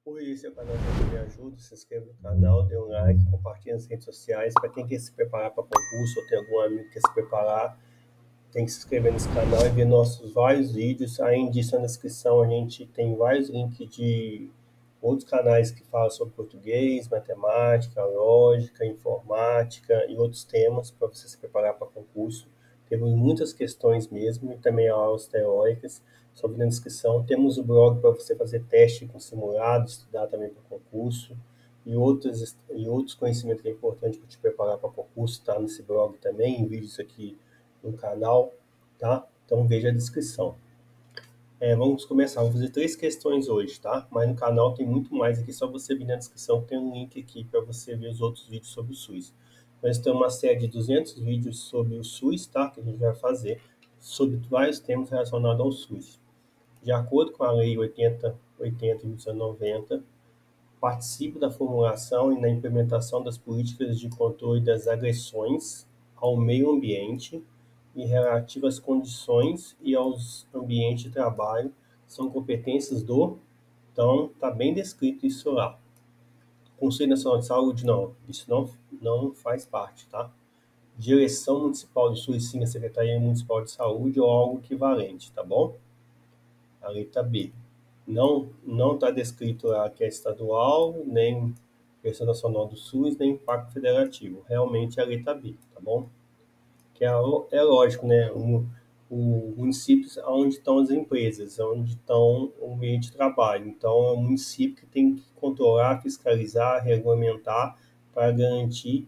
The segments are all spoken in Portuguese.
Esse é o canal que me ajuda, se inscreva no canal, dê um like, compartilhe nas redes sociais. Para quem quer se preparar para concurso ou tem algum amigo que quer se preparar, tem que se inscrever nesse canal e ver nossos vários vídeos. Aí disso na descrição a gente tem vários links de outros canais que falam sobre português, matemática, lógica, informática e outros temas para você se preparar para concurso. Temos muitas questões mesmo e também aulas teóricas. Sobre na descrição. Temos o blog para você fazer teste com simulado, estudar também para concurso e outros conhecimentos que é importante para te preparar para concurso, está nesse blog também, em vídeos aqui no canal, tá? Então veja a descrição. Vamos começar, vamos fazer 3 questões hoje, tá? Mas no canal tem muito mais aqui, só você vir na descrição, tem um link aqui para você ver os outros vídeos sobre o SUS. Nós temos uma série de 200 vídeos sobre o SUS, tá? Que a gente vai fazer sobre vários temas relacionados ao SUS. De acordo com a Lei 8080 de 1990, participo da formulação e na implementação das políticas de controle das agressões ao meio ambiente e relativas condições e aos ambientes de trabalho são competências do... Então, está bem descrito isso lá. Conselho Nacional de Saúde, não. Isso não faz parte, tá? Direção Municipal do SUS, sim, a Secretaria Municipal de Saúde ou algo equivalente, tá bom? A letra B. Não está descrito lá que é estadual, nem Direção Nacional do SUS, nem Pacto Federativo. Realmente é a letra B, tá bom? Que é lógico, né? O município onde estão as empresas, onde estão o ambiente de trabalho. Então, é o município que tem que controlar, fiscalizar, regulamentar para garantir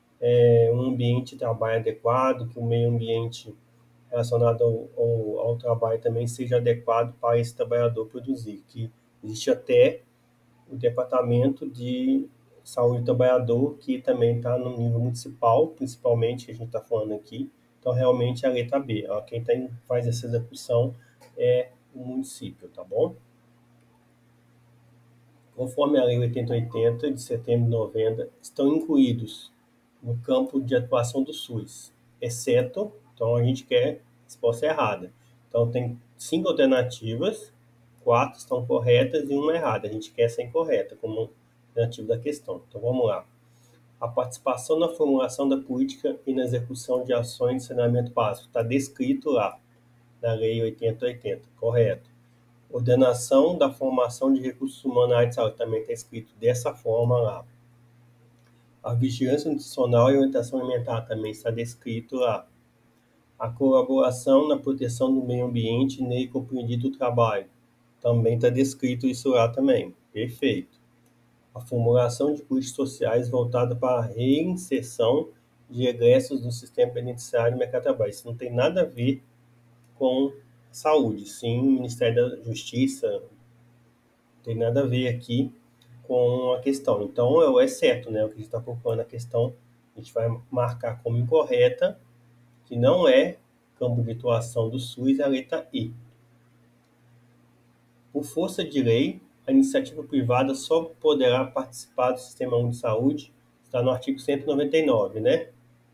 um ambiente de trabalho adequado, que o meio ambiente relacionado ao trabalho também seja adequado para esse trabalhador produzir, que existe até o Departamento de Saúde do Trabalhador, que também está no nível municipal, principalmente, que a gente está falando aqui. Então, realmente, é a letra B. Quem faz essa execução é o município, tá bom? Conforme a Lei 8080, de setembro de 90, estão incluídos no campo de atuação do SUS, exceto, então a gente quer resposta errada. Então tem 5 alternativas, 4 estão corretas e uma errada. A gente quer essa incorreta como alternativa da questão. Então vamos lá. A participação na formulação da política e na execução de ações de saneamento básico está descrito lá na Lei 8080, correto. Ordenação da formação de recursos humanos na área de saúde também está escrito dessa forma lá. A vigilância nutricional e orientação alimentar também está descrito lá. A colaboração na proteção do meio ambiente e nele compreendido o trabalho. Também está descrito isso lá também. Perfeito. A formulação de políticas sociais voltada para a reinserção de egressos do sistema penitenciário e mercado de trabalho. Isso não tem nada a ver com saúde, sim, o Ministério da Justiça, não tem nada a ver aqui com a questão. Então, é certo, né? O que a gente está procurando a questão, a gente vai marcar como incorreta, que não é campo de atuação do SUS, é a letra I. Por força de lei, a iniciativa privada só poderá participar do Sistema Único de Saúde, está no artigo 199, né?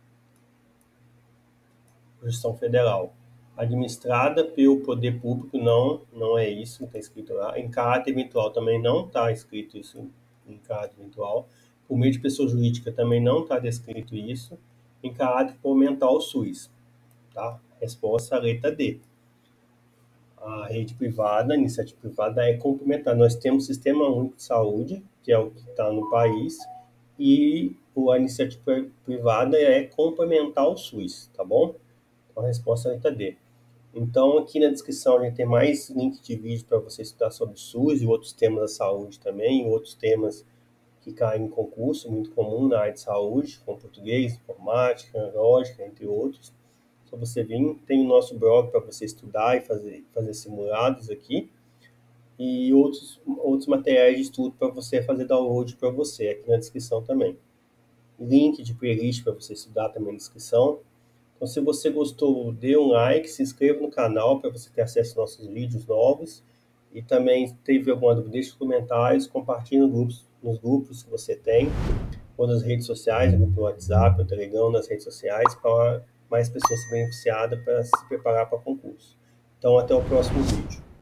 Constituição Federal. Administrada pelo poder público, não é isso, não está escrito lá. Em caráter eventual também não está escrito isso em caráter eventual. Por meio de pessoa jurídica também não está descrito isso. Em caráter complementar ao SUS, tá? Resposta, a letra D. A rede privada, a iniciativa privada é complementar. Nós temos o Sistema Único de Saúde, que é o que está no país, e a iniciativa privada é complementar ao SUS, tá bom? Então, a resposta é a letra D. Então, aqui na descrição a gente tem mais link de vídeo para você estudar sobre o SUS e outros temas da saúde também, outros temas que caem em concurso, muito comum na área de saúde, como português, informática, lógica, entre outros. Só você vir, tem o nosso blog para você estudar e fazer simulados aqui, e outros materiais de estudo para você fazer download para você, aqui na descrição também. Link de playlist para você estudar também na descrição. Então, se você gostou, dê um like, se inscreva no canal para você ter acesso aos nossos vídeos novos. E também, teve alguma dúvida, deixe nos comentários, compartilhe nos grupos que você tem, ou nas redes sociais, no grupo do WhatsApp, no Telegram, nas redes sociais, para mais pessoas se beneficiadas para se preparar para concurso. Então, até o próximo vídeo.